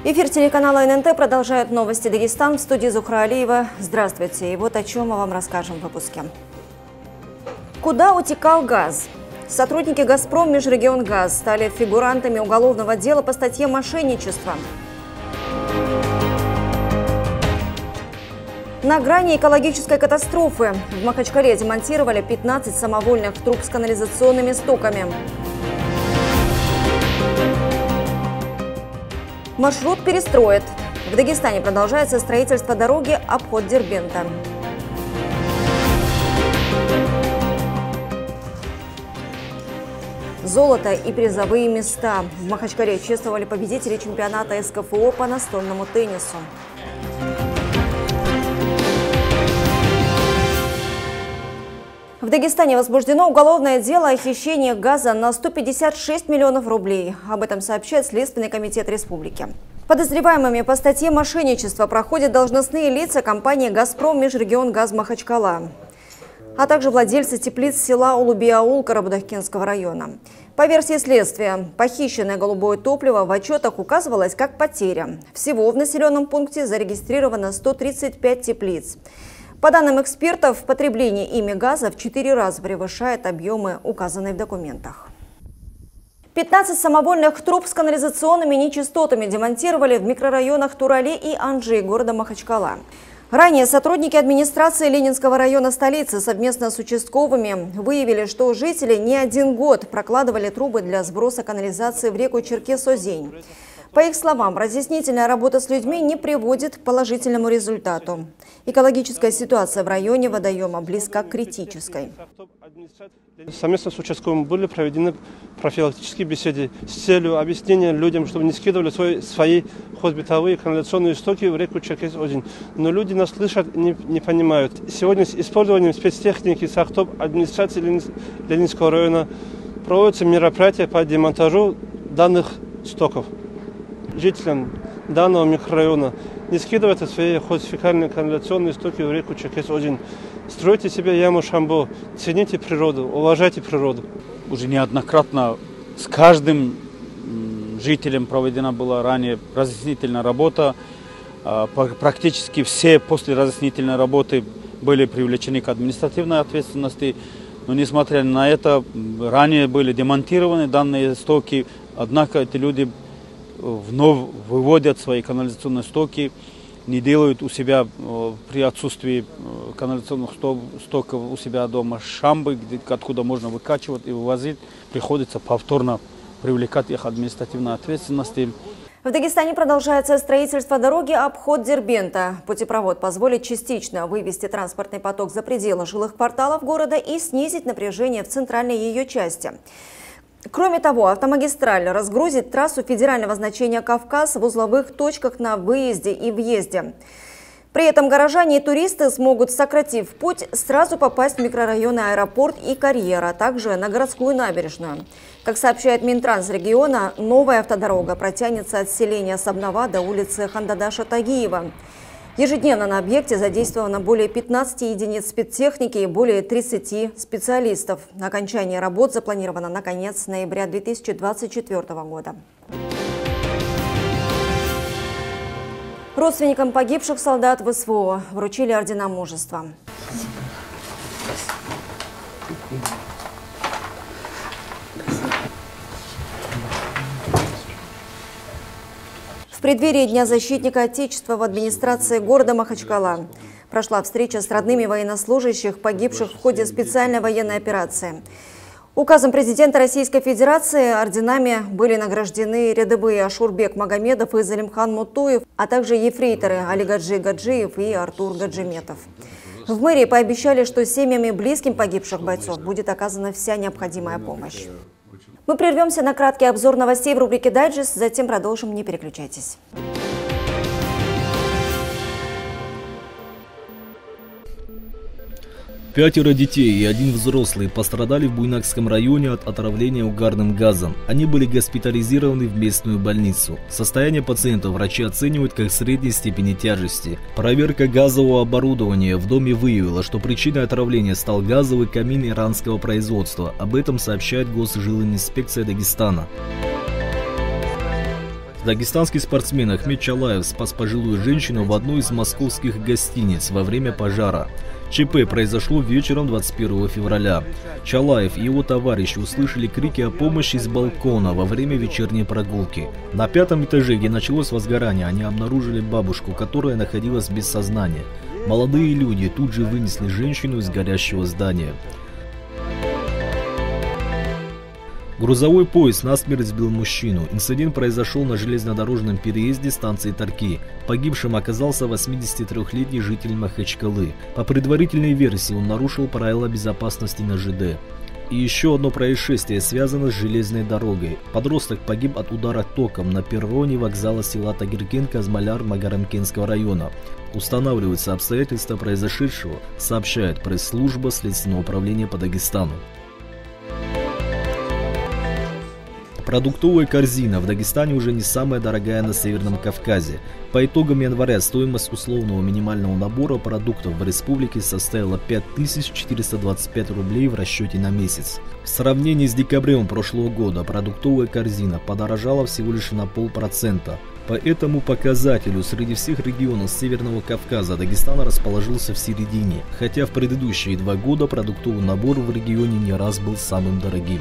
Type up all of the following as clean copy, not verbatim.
Эфир телеканала ННТ продолжают новости Дагестан. В студии Зухра Алиева. Здравствуйте. И вот о чем мы вам расскажем в выпуске. Куда утекал газ? Сотрудники «Газпром» Межрегионгаз стали фигурантами уголовного дела по статье «Мошенничество». На грани экологической катастрофы. В Махачкале демонтировали 15 самовольных труб с канализационными стоками. Маршрут перестроят. В Дагестане продолжается строительство дороги обход Дербента. Золото и призовые места. В Махачкале чествовали победителей чемпионата СКФО по настольному теннису. В Дагестане возбуждено уголовное дело о хищении газа на 156 миллионов рублей. Об этом сообщает Следственный комитет республики. Подозреваемыми по статье «Мошенничество» проходят должностные лица компании «Газпром» Межрегионгаз Махачкала, а также владельцы теплиц села Улуби-Аул Карабудахкинского района. По версии следствия, похищенное голубое топливо в отчетах указывалось как потеря. Всего в населенном пункте зарегистрировано 135 теплиц. По данным экспертов, потребление ими газа в 4 раза превышает объемы, указанные в документах. 15 самовольных труб с канализационными нечистотами демонтировали в микрорайонах Турале и Анжи города Махачкала. Ранее сотрудники администрации Ленинского района столицы совместно с участковыми выявили, что жители не один год прокладывали трубы для сброса канализации в реку Черкес-Озень. По их словам, разъяснительная работа с людьми не приводит к положительному результату. Экологическая ситуация в районе водоема близка к критической. Совместно с участковым были проведены профилактические беседы с целью объяснения людям, чтобы не скидывали свои хозбытовые канализационные стоки в реку Черкес-Озень. Но люди нас слышат и не понимают. Сегодня с использованием спецтехники Сахтоп администрации Ленинского района проводятся мероприятия по демонтажу данных стоков. Жителям данного микрорайона не скидывайте свои хозфекальные канализационные стоки в реку Черкес-Озень. Стройте себе яму Шамбо, цените природу, уважайте природу. Уже неоднократно с каждым жителем проведена была ранее разъяснительная работа. Практически все после разъяснительной работы были привлечены к административной ответственности. Но несмотря на это, ранее были демонтированы данные стоки, однако эти люди вновь выводят свои канализационные стоки, не делают у себя при отсутствии канализационных стоков у себя дома шамбы, откуда можно выкачивать и вывозить. Приходится повторно привлекать их административной ответственности. В Дагестане продолжается строительство дороги обход Дербента. Путепровод позволит частично вывести транспортный поток за пределы жилых кварталов города и снизить напряжение в центральной ее части. Кроме того, автомагистраль разгрузит трассу федерального значения «Кавказ» в узловых точках на выезде и въезде. При этом горожане и туристы смогут, сократив путь, сразу попасть в микрорайоны Аэропорт и Карьера, а также на городскую набережную. Как сообщает Минтранс региона, новая автодорога протянется от селения Сабнова до улицы Хандадаша Тагиева. Ежедневно на объекте задействовано более 15 единиц спецтехники и более 30 специалистов. Окончание работ запланировано на конец ноября 2024 года. Родственникам погибших солдат ВСВО вручили ордена мужества. В преддверии Дня защитника Отечества в администрации города Махачкала прошла встреча с родными военнослужащих, погибших в ходе специальной военной операции. Указом президента Российской Федерации орденами были награждены рядовые Ашурбек Магомедов и Залимхан Мутуев, а также ефрейторы Алигаджи Гаджиев и Артур Гаджиметов. В мэрии пообещали, что семьям и близким погибших бойцов будет оказана вся необходимая помощь. Мы прервемся на краткий обзор новостей в рубрике «Дайджест», затем продолжим, не переключайтесь. 5 детей и 1 взрослый пострадали в Буйнакском районе от отравления угарным газом. Они были госпитализированы в местную больницу. Состояние пациентов врачи оценивают как средней степени тяжести. Проверка газового оборудования в доме выявила, что причиной отравления стал газовый камин иранского производства. Об этом сообщает Госжилинспекция Дагестана. В Дагестанский спортсмен Ахмед Чалаев спас пожилую женщину в одной из московских гостиниц во время пожара. ЧП произошло вечером 21 февраля. Чалаев и его товарищи услышали крики о помощи с балкона во время вечерней прогулки. На 5-м этаже, где началось возгорание, они обнаружили бабушку, которая находилась без сознания. Молодые люди тут же вынесли женщину из горящего здания. Грузовой поезд насмерть сбил мужчину. Инцидент произошел на железнодорожном переезде станции Тарки. Погибшим оказался 83-летний житель Махачкалы. По предварительной версии, он нарушил правила безопасности на ЖД. И еще одно происшествие связано с железной дорогой. Подросток погиб от удара током на перроне вокзала села Тагиркен-Казмаляр Магарамкентского района. Устанавливаются обстоятельства произошедшего, сообщает пресс-служба Следственного управления по Дагестану. Продуктовая корзина в Дагестане уже не самая дорогая на Северном Кавказе. По итогам января стоимость условного минимального набора продуктов в республике составила 5425 рублей в расчете на месяц. В сравнении с декабрем прошлого года продуктовая корзина подорожала всего лишь на 0,5%. По этому показателю среди всех регионов Северного Кавказа Дагестан расположился в середине, хотя в предыдущие 2 года продуктовый набор в регионе не раз был самым дорогим.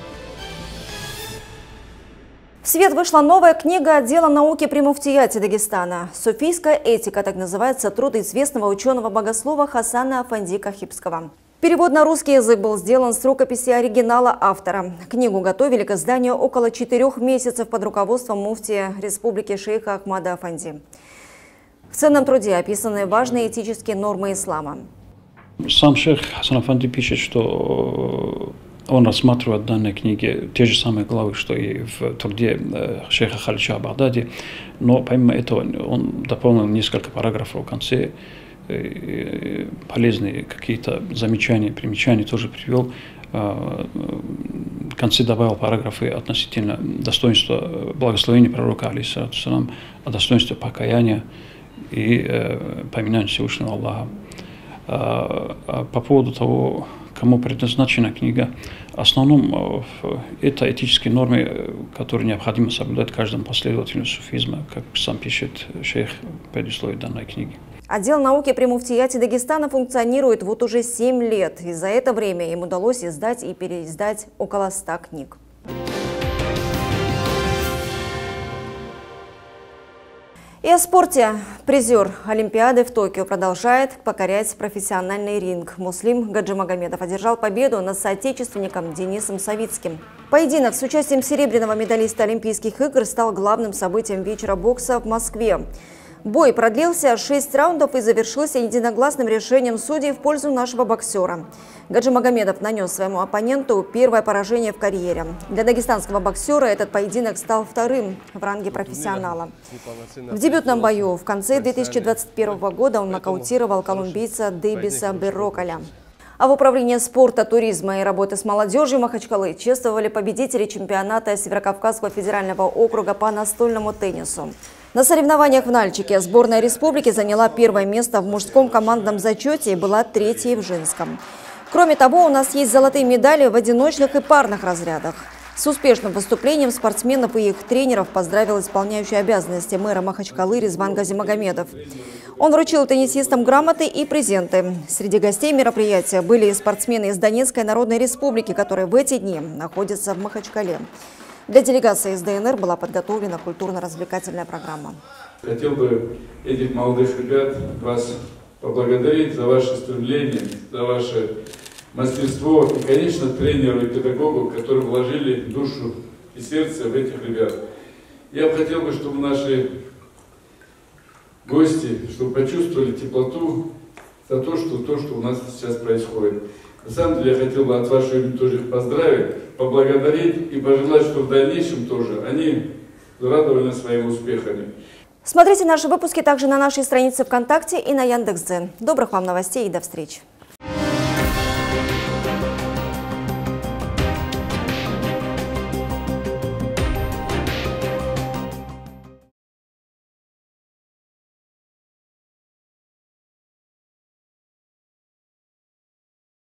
В свет вышла новая книга отдела науки при муфтияте Дагестана. «Суфийская этика», так называется труд известного ученого-богослова Хасана Афанди Кахибского. Перевод на русский язык был сделан с рукописи оригинала автора. Книгу готовили к изданию около 4 месяцев под руководством муфтия республики шейха Ахмада Афанди. В ценном труде описаны важные этические нормы ислама. Сам шейх Хасан Афанди пишет, что он рассматривает в данной книге те же самые главы, что и в труде шейха Халиджа Багдади, но помимо этого он дополнил несколько параграфов в конце, полезные какие-то замечания, примечания тоже привел. В конце добавил параграфы относительно достоинства благословения пророка, алейхиссалату вассалам, о достоинстве покаяния и поминания Всевышнего Аллаха. По поводу того, кому предназначена книга, в основном это этические нормы, которые необходимо соблюдать каждому последователю суфизма, как сам пишет шейх в предисловии данной книги. Отдел науки при муфтияте Дагестана функционирует вот уже 7 лет. И за это время им удалось издать и переиздать около 100 книг. И о спорте. Призер Олимпиады в Токио продолжает покорять профессиональный ринг. Муслим Гаджимагомедов одержал победу над соотечественником Денисом Савицким. Поединок с участием серебряного медалиста Олимпийских игр стал главным событием вечера бокса в Москве. Бой продлился 6 раундов и завершился единогласным решением судей в пользу нашего боксера. Гаджимагомедов нанес своему оппоненту первое поражение в карьере. Для дагестанского боксера этот поединок стал вторым в ранге профессионала. В дебютном бою в конце 2021 года он нокаутировал колумбийца Дэвиса Беррокаля. А в управлении спорта, туризма и работы с молодежью Махачкалы чествовали победителей чемпионата Северокавказского федерального округа по настольному теннису. На соревнованиях в Нальчике сборная республики заняла первое место в мужском командном зачете и была третьей в женском. Кроме того, у нас есть золотые медали в одиночных и парных разрядах. С успешным выступлением спортсменов и их тренеров поздравил исполняющий обязанности мэра Махачкалы Резван Газимагомедов. Он вручил теннисистам грамоты и презенты. Среди гостей мероприятия были и спортсмены из Донецкой Народной Республики, которые в эти дни находятся в Махачкале. Для делегации из ДНР была подготовлена культурно-развлекательная программа. Хотел бы этих молодых ребят вас поблагодарить за ваше стремление, за ваше мастерство и, конечно, тренеру и педагогу, которые вложили душу и сердце в этих ребят. Я бы хотел, чтобы наши гости, чтобы почувствовали теплоту за то, что у нас сейчас происходит. На самом деле я хотел бы от вашего имени тоже их поздравить, поблагодарить и пожелать, что в дальнейшем тоже они радовали нас своими успехами. Смотрите наши выпуски также на нашей странице ВКонтакте и на Яндекс.Дзен. Добрых вам новостей и до встречи!